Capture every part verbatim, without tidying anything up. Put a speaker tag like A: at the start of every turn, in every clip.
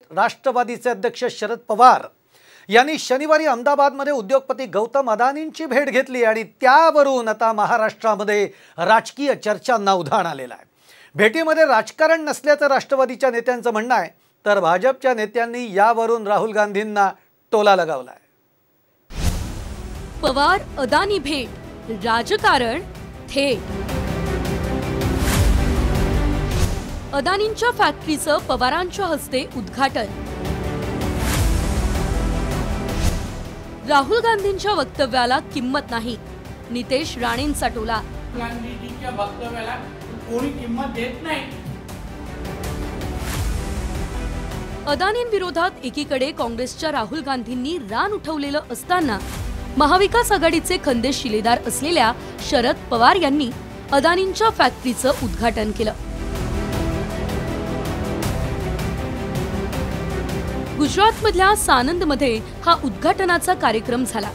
A: राष्ट्रवादीचे अध्यक्ष शरद पवार यांनी शनिवारी अहमदाबादमध्ये उद्योगपती गौतम अदानींची भेट घेतली आणि त्यावरून आता महाराष्ट्रामध्ये राजकीय चर्चांना उधाण आलेलं आहे। भेटीमध्ये राजकारण नसल्याचं राष्ट्रवादीच्या नेत्यांचं म्हणणं आहे, तर भाजपच्या नेत्यांनी यावरून राहुल गांधींना टोला लगावलाय।
B: पवार अदानी भेट, राजकारण थेट। अदानींच्या फॅक्टरीचं पवारांच्या हस्ते उद्घाटन। राहुल गांधींच्या वक्तव्याला किंमत नाही, नितेश राणेंचा टोला।
C: गांधीजींच्या वक्तव्याला कोणी किंमत देत नाही।
B: अदानींविरोधात एकीकडे काँग्रेसच्या राहुल गांधींनी रान उठवलेलं असताना महाविकास आघाडीचे खंदे शिलेदार असलेल्या शरद पवार यांनी अदानींच्या फॅक्टरीचं उद्घाटन केलं। गुजरातमधल्या सानंदमध्ये हा उद्घाटनाचा कार्यक्रम झाला।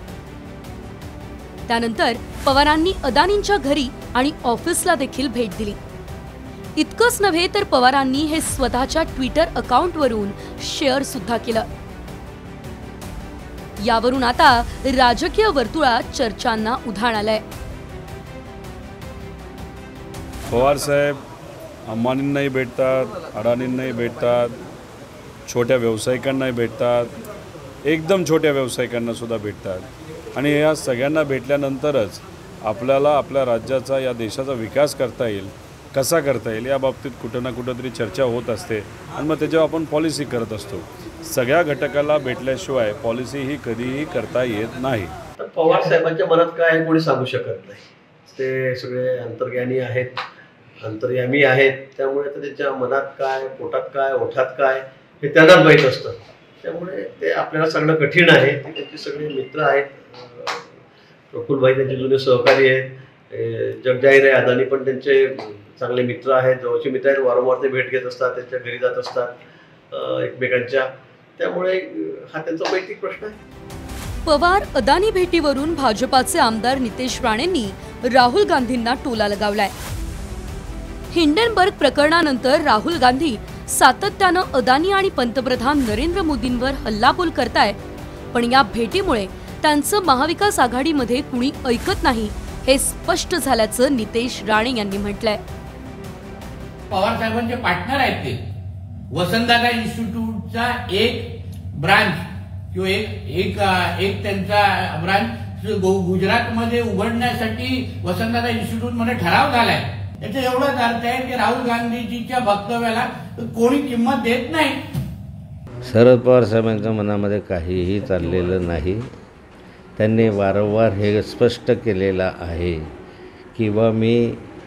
B: त्यानंतर पवारांनी अदानींच्या घरी आणि ऑफिसला देखील भेट दिली। इतकंच नव्हे तर पवारांनी हे स्वतःच्या ट्विटर अकाउंटवरून शेअर सुद्धा केलं। यावरून आता राजकीय वर्तुळात चर्चांना उधाण आलंय।
D: पवार साहेब अंबानींनाही भेटतात, अडाणींनाही भेटतात, छोट्या व्यावसायिकांनाही भेटतात, एकदम छोट्या व्यावसायिकांना सुद्धा भेटतात आणि या सगळ्यांना भेटल्यानंतरच आपल्याला आपल्या राज्याचा, या देशाचा विकास करता येईल, कसा करता येईल या बाबतीत कुठं ना कुठं तरी चर्चा होत असते आणि मग त्याच्यावर आपण पॉलिसी करत असतो। सगळ्या घटकाला भेटल्याशिवाय पॉलिसी ही कधीही करता येत नाही।
E: तर पवार साहेबांच्या मनात काय आहे कोणी सांगू शकत नाही। ते सगळे अंतर्ज्ञानी आहेत, अंतर्यामी आहेत, त्यामुळे तर त्याच्या मनात काय, पोटात काय, ओठात काय हे त्यांनाच माहीत असतं। त्यामुळे ते आपल्याला सांगणं कठीण आहे। ते त्यांचे सगळे मित्र आहेत, प्रफुल्लभाई त्यांचे जुने सहकारी आहेत, जगजाहीर आहे अदानी पण त्यांचे चांगले मित्र आहेत, जवळचे मित्र आहेत, वारंवार ते भेट घेत असतात, त्यांच्या घरी जात असतात एकमेकांच्या। त्यामुळे हा त्यांचा वैयक्तिक प्रश्न आहे।
B: पवार अदानी भेटीवरून भाजपाचे आमदार नितेश राणेंनी राहुल गांधींना टोला लगावलाय। हिंडनबर्ग प्रकरणानंतर राहुल गांधी सातत्यानं अदानी आणि पंतप्रधान नरेंद्र मोदींवर हल्लाबोल करताय, पण या भेटीमुळे त्यांचं महाविकास आघाडीमध्ये कुणी ऐकत नाही हे स्पष्ट झाल्याचं नितेश राणे यांनी म्हटलंय।
C: पवार साहेबांचे पार्टनर आहेत ते। वसंतदादा इन्स्टिट्यूटचा एक ब्रांच किंवा एक एक एक त्यांचा ब्रांच गुजरातमध्ये उघडण्यासाठी वसंतदादा इन्स्टिट्यूटमध्ये ठराव झालाय। याचा एवढाच अर्थ आहे की राहुल गांधीजीच्या वक्तव्याला कोणी किंमत देत नाही।
F: शरद पवार साहेबांच्या मनामध्ये काहीही चाललेलं नाही। त्यांनी वारंवार हे स्पष्ट केलेलं आहे की वा मी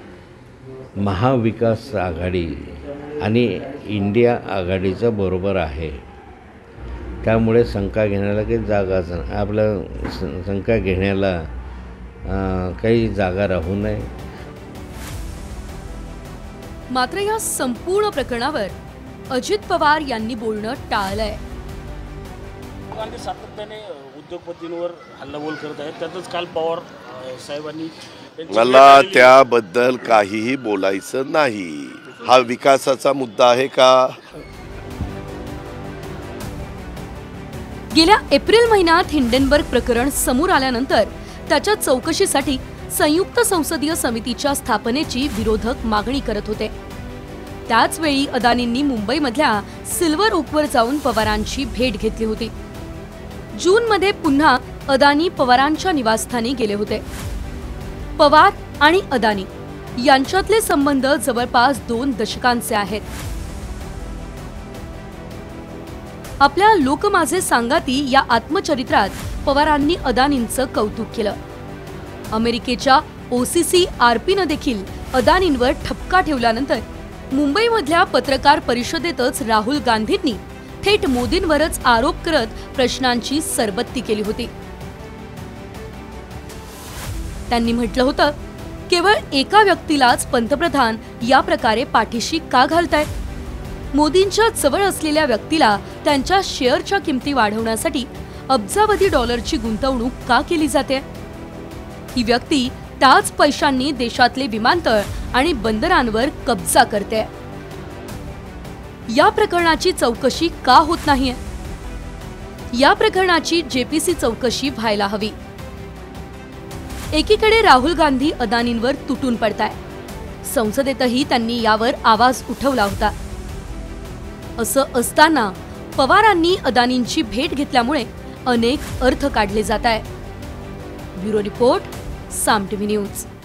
F: महाविकास आघाडी आणि इंडिया आघाडीच्या बरोबर आहे। त्यामुळे शंका घेण्याला काही जागाच नाही, आपलं शंका घेण्याला काही जागा राहू नये।
B: मात्र या संपूर्ण प्रकरणावर अजित पवार यांनी बोलणं टाळलंय।
G: गांधी सातत्याने उद्योगपतींवर हल्लाबोल करत आहेत, त्यातच काल पवार साहेबांनी
H: मला त्याबद्दल काहीही बोलायचं नाही। हा विकासाचा मुद्दा आहे का?
B: गेल्या एप्रिल महिन्यात हिंडनबर्ग प्रकरण समोर आल्यानंतर त्याच्या चौकशीसाठी संयुक्त संसदीय समितीच्या स्थापनेची विरोधक मागणी करत होते। त्याच वेळी अदानींनी मुंबईमधल्या सिल्वर ओकवर जाऊन पवारांची भेट घेतली होती। जून मध्ये पुन्हा अदानी पवारांच्या निवासस्थानी गेले होते। पवार आणि अदानी यांच्यातले संबंध जवळपास दोन दशकांचे आहेत। आपल्या लोक माझे सांगाती या आत्मचरित्रात पवारांनी अदानींचं कौतुक केलं। अमेरिकेच्या ओसीसी आरपीनं देखील अदानींवर ठपका ठेवल्यानंतर मुंबईमधल्या पत्रकार परिषदेतच राहुल गांधींनी थेट मोदींवरच आरोप करत प्रश्नांची सरबत्ती केली होती। त्यांनी म्हटलं होतं, केवळ एका व्यक्तीलाच पंतप्रधान या प्रकारे पाठीशी का घालतायत? मोदींच्या जवळ असलेल्या व्यक्तीला त्यांच्या शेअरच्या किमती वाढवण्यासाठी अब्जावधी डॉलरची गुंतवणूक का केली जाते? ही व्यक्ती त्याच पैशांनी देशातले विमानतळ आणि बंदरांवर कब्जा करते। या प्रकरणाची चौकशी का होत नाहीये? या प्रकरणाची जेपीसी चौकशी व्हायला हवी. एकीकडे राहुल गांधी अदानींवर तुटून पडताय. संसदेतही त्यांनी यावर आवाज उठवला होता. असं असताना पवारांनी अदानींची भेट घेतल्यामुळे अनेक अर्थ काढले जात आहे. Bureau report, Saam TV news.